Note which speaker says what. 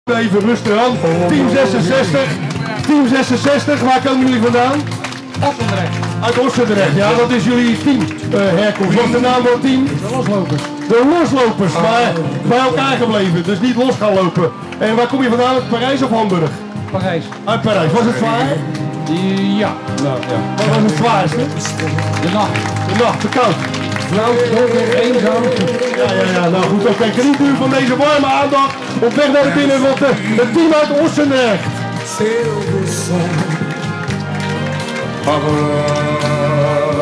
Speaker 1: Even rustig aan. Team 66. Team 66, waar komen jullie vandaan?
Speaker 2: Ossendrecht.
Speaker 1: Uit Ossendrecht, ja, dat is jullie team herkomst. Wat is de naam van het team?
Speaker 2: De loslopers.
Speaker 1: De loslopers, maar bij elkaar gebleven, dus niet los gaan lopen. En waar kom je vandaan? Uit Parijs of Hamburg?
Speaker 2: Parijs.
Speaker 1: Uit Parijs. Was het zwaar?
Speaker 2: Ja. Nou, ja.
Speaker 1: Wat was het zwaarste?
Speaker 2: De nacht.
Speaker 1: De nacht, te koud.
Speaker 2: Flauw, donker, eenzaam.
Speaker 1: Ja, nou goed, oké. Geniet u van deze warme aandacht op weg naar de binnenwand. Het team uit Ossendrecht.
Speaker 3: Sail the song of love.